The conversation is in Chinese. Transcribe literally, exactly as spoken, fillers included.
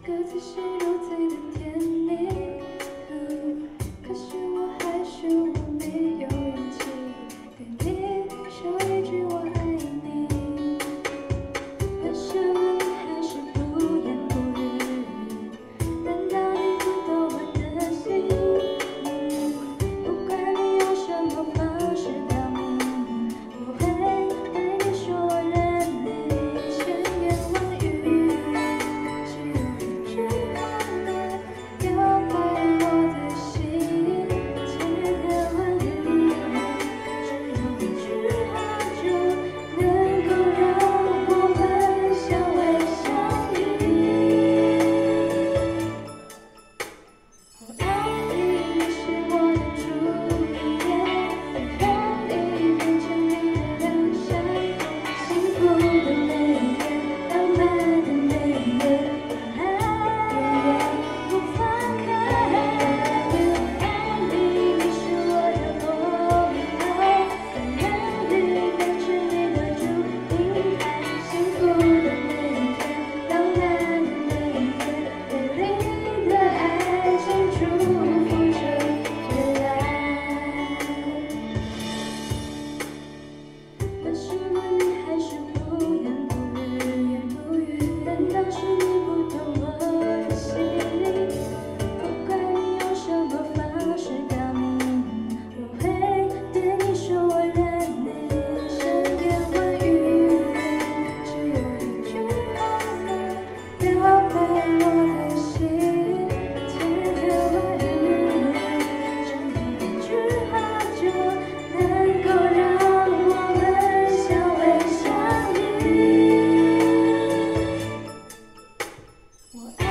各自是如此的甜蜜，嗯，可是我还是我没有勇气对你说一句我爱你。为什么你还是不言不语？难道你不懂我的心？不管你用什么方式表明，我会对你说我认你，千言万语。只有一句话能表白我的心，千言万语。只有一句话就能够让我们相偎相依。我爱你，你是我的朱丽叶，让你变成你的良善，幸福的每一天，浪漫的每一夜，永远不放开。我爱你，你是我的罗密欧，让你变成你的祝英台，幸福的每一天，浪漫的每一夜，美丽的爱情祝福着未来。为什么你还是不言不语？难道是你不懂我的心？不管你用什么方式表明，我会对你说我认你，千言万语。只有一句话能表白我的心，千言万语。只有一句话就能够让我们相偎相依。我爱